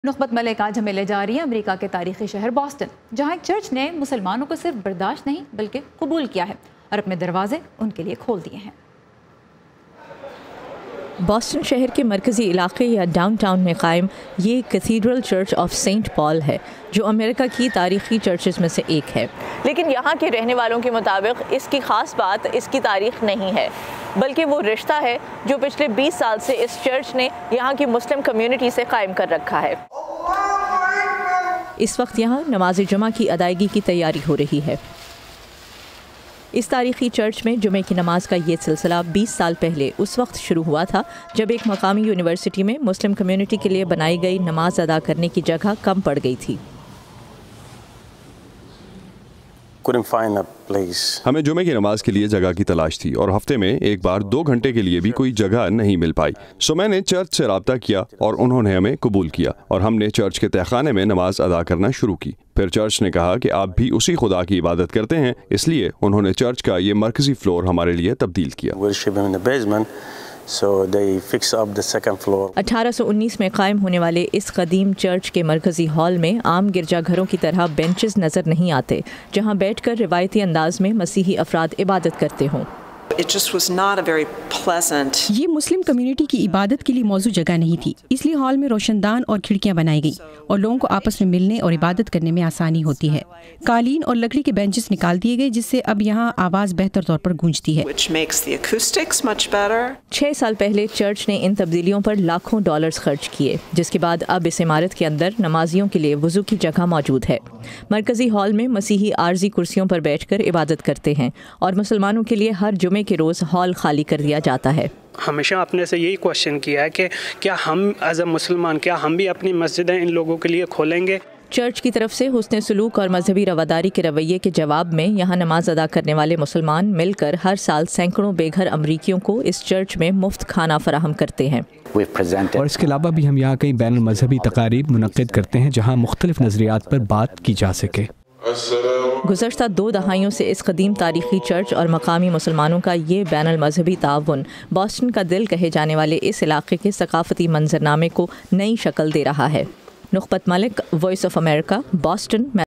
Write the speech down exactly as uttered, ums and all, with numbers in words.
نخبت ملک آج ہمیں لے جا رہی ہے امریکہ کے تاریخی شہر بوسٹن، جہاں ایک چرچ نے مسلمانوں کو صرف برداشت نہیں بلکہ قبول کیا ہے اور اپنے دروازے ان کے لیے کھول دیے ہیں۔ بوسٹن شہر کے مرکزی علاقے یا ڈاؤن ٹاؤن میں قائم یہ cathedral church of Saint Paul ہے، جو امریکہ کی تاریخی چرچز میں سے ایک ہے۔ لیکن یہاں کے رہنے والوں کے مطابق اس کی خاص بات اس کی تاریخ نہیں ہے، بلکہ وہ رشتہ ہے جو پچھلے بیس سال سے اس چرچ نے یہاں کی مسلم کمیونٹی سے قائم کر رکھا ہے۔ اس وقت یہاں نماز جمعہ کی ادائیگی کی تیاری ہو رہی ہے۔ اس تاریخی چرچ میں جمعے کی نماز کا یہ سلسلہ بیس سال پہلے اس وقت شروع ہوا تھا جب ایک مقامی یونیورسٹی میں مسلم کمیونٹی کے لیے بنائی گئی نماز ادا کرنے کی جگہ کم پڑ گئی تھی۔ ہمیں جمعے کی نماز کے لیے جگہ کی تلاش تھی اور ہفتے میں ایک بار دو گھنٹے کے لیے بھی کوئی جگہ نہیں مل پائی، سو میں نے چرچ سے رابطہ کیا اور انہوں نے ہمیں قبول کیا اور ہم نے چرچ کے تہخانے میں نماز ادا کرنا شروع کی۔ پھر چرچ نے کہا کہ آپ بھی اسی خدا کی عبادت کرتے ہیں، اس لیے انہوں نے چرچ کا یہ مرکزی فلور ہمارے لیے تبدیل کیا۔ اٹھارہ سو انیس میں قائم ہونے والے اس قدیم چرچ کے مرکزی ہال میں عام گرجا گھروں کی طرح بینچز نظر نہیں آتے جہاں بیٹھ کر روایتی انداز میں مسیحی افراد عبادت کرتے ہوں۔ یہ مسلم کمیونٹی کی عبادت کے لیے موزوں جگہ نہیں تھی، اس لیے ہال میں روشن دان اور کھڑکیاں بنائی گئی اور لوگوں کو آپس میں ملنے اور عبادت کرنے میں آسانی ہوتی ہے۔ قالین اور لکڑی کے بینچز نکال دیے گئے جس سے اب یہاں آواز بہتر طور پر گونجتی ہے۔ چھ سال پہلے چرچ نے ان تبدیلیوں پر لاکھوں ڈالرز خرچ کیے، جس کے بعد اب اس عمارت کے اندر نمازیوں کے لیے وضو کی جگہ موجود ہے۔ مرکزی ہال میں مسیحی عارضی کرسیوں پر بیٹھ کر عبادت کرتے ہیں اور مسلمانوں کے لیے ہر جمعے کے روز ہال خالی کر دیا جاتا ہے۔ ہمیشہ اپنے سے یہی کوشچن کیا ہے کہ کیا ہم ایز اے مسلمان کیا ہم بھی اپنی مسجدیں ان لوگوں کے لیے کھولیں گے۔ چرچ کی طرف سے حسن سلوک اور مذہبی رواداری کے رویے کے جواب میں یہاں نماز ادا کرنے والے مسلمان مل کر ہر سال سینکڑوں بے گھر امریکیوں کو اس چرچ میں مفت کھانا فراہم کرتے ہیں۔ اور اس کے علاوہ بھی ہم یہاں کئی بین المذہبی تقاریب منعقد کرتے ہیں جہاں مختلف نظریات پر بات کی جا سکے۔ گزشتہ دو دہائیوں سے اس قدیم تاریخی چرچ اور مقامی مسلمانوں کا یہ بین المذہبی تعاون بوسٹن کا دل کہے جانے والے اس علاقے کے ثقافتی منظرنامے کو نئی شکل دے رہا ہے۔ Nukhbat Malik, voice of America, Boston.